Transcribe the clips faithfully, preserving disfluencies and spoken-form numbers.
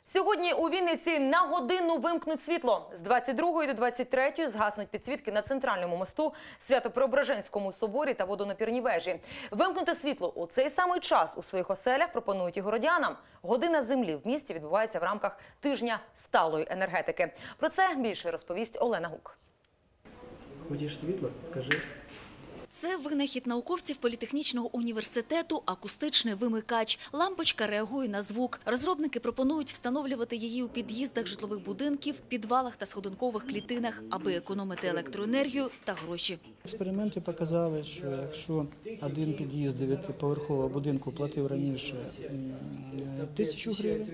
Сьогодні у Вінниці на годину вимкнуть світло. З двадцять другої до двадцять третьої згаснуть підсвітки на Центральному мосту, Свято-Преображенському соборі та водонапірній вежі. Вимкнути світло у цей самий час у своїх оселях пропонують і городянам. Година землі в місті відбувається в рамках тижня сталої енергетики. Про це більше розповість Олена Гук. Хочеш світло? Скажи. Це винахід науковців Політехнічного університету – акустичний вимикач. Лампочка реагує на звук. Розробники пропонують встановлювати її у під'їздах житлових будинків, підвалах та сходинкових клітинах, аби економити електроенергію та гроші. Експерименти показали, що якщо один під'їзд дев'ятиповерхового будинку платив раніше тисячу гривень,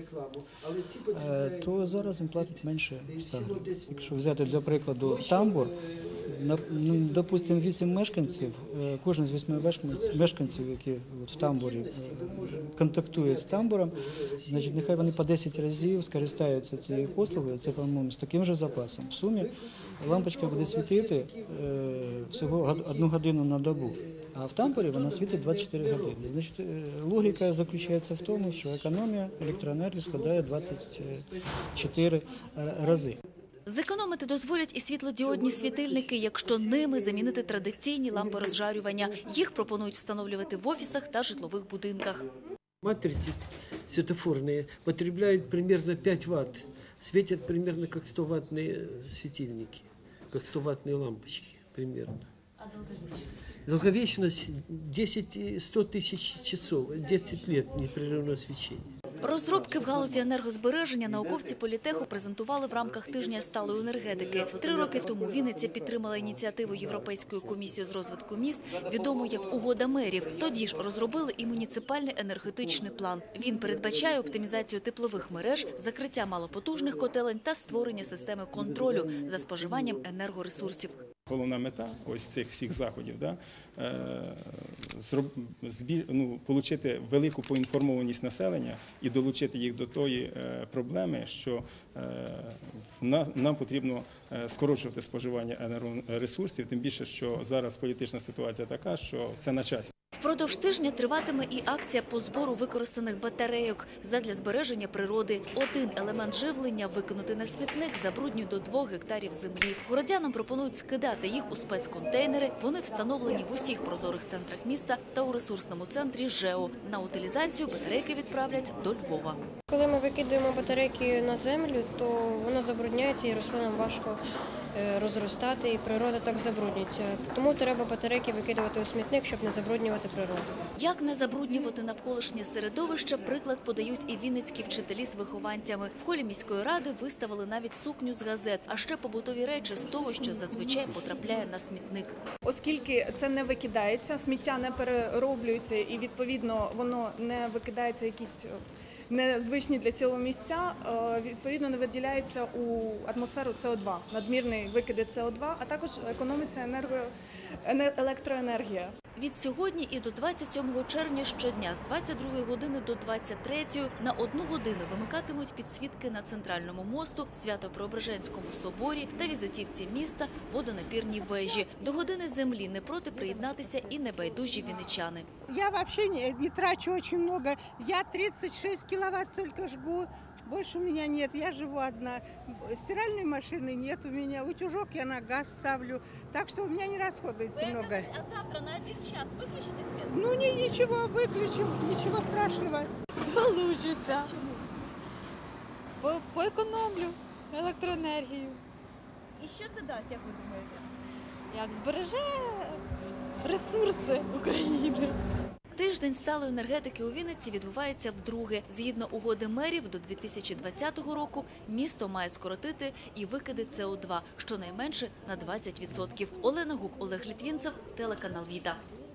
то зараз він платить менше ста гривень. Якщо взяти для прикладу тамбур, допустимо, вісім мешканців, кожен з восьми мешканців, які в тамбурі контактують з тамбуром, значить, нехай вони по десять разів скористаються цією послугою, це, по-моєму, з таким же запасом. В сумі лампочка буде світити всього одну годину на добу, а в тамбурі вона світить двадцять чотири години. Значить, логіка заключається в тому, що економія електроенергії складає двадцять чотири рази. Зекономити дозволять і світлодіодні світильники, якщо ними замінити традиційні лампи розжарювання. Їх пропонують встановлювати в офісах та житлових будинках. Матрицы светофорные потребляют примерно пять ватт, светят примерно как сто-ваттные светильники, как сто-ваттные лампочки примерно. А долговечность? Долговечность десять-сто тысяч часов, десять лет непрерывного свечения. Розробки в галузі енергозбереження науковці Політеху презентували в рамках тижня сталої енергетики. Три роки тому Вінниця підтримала ініціативу Європейської комісії з розвитку міст, відому як «Угода мерів». Тоді ж розробили і муніципальний енергетичний план. Він передбачає оптимізацію теплових мереж, закриття малопотужних котелень та створення системи контролю за споживанням енергоресурсів. Головна мета ось цих всіх заходів да, збір, ну, отримати велику поінформованість населення і долучити їх до тої проблеми, що нам потрібно скорочувати споживання енергоресурсів, тим більше, що зараз політична ситуація така, що це на часі. Впродовж тижня триватиме і акція по збору використаних батарейок задля збереження природи. Один елемент живлення, викинути на смітник, забруднює до двох гектарів землі. Городянам пропонують скидати їх у спецконтейнери. Вони встановлені в усіх прозорих центрах міста та у ресурсному центрі ЖЕО. На утилізацію батарейки відправлять до Львова. Коли ми викидаємо батарейки на землю, то воно забрудняється і рослинам важко розростати, і природа так забруднюється. Тому треба батарейки викидувати у смітник, щоб не забруднювати природу. Як не забруднювати навколишнє середовище, приклад подають і вінницькі вчителі з вихованцями. В холі міської ради виставили навіть сукню з газет, а ще побутові речі з того, що зазвичай потрапляє на смітник. Оскільки це не викидається, сміття не перероблюється і, відповідно, воно не викидається якісь незвичні для цього місця, відповідно, не виділяється у атмосферу С О два, надмірний викиди С О два, а також економиться енерго... електроенергія. Від сьогодні і до двадцять сьомого червня щодня з двадцять другої години до двадцять третьої на одну годину вимикатимуть підсвітки на Центральному мосту, Свято-Преображенському соборі та візитівці міста, водонапірній вежі. До години землі не проти приєднатися і небайдужі вінничани. Я вообще не, не трачу очень много. Я тридцать шесть киловатт только жгу. Больше у меня нет, я живу одна. Стиральной машины нет у меня, утюжок я на газ ставлю, так что у меня не расходуется много. А завтра на один час выключите свет? Ну не, ничего, выключим, ничего страшного. Долучуся. По, поекономлю електроенергію. І що це дасть, як ви думаєте? Як збереже ресурси України. Тиждень сталої енергетики у Вінниці відбувається вдруге. Згідно угоди мерів, до дві тисячі двадцятого року місто має скоротити і викиди С О два, щонайменше на двадцять відсотків. Олена Гук, Олег Літвінцев, телеканал Віта.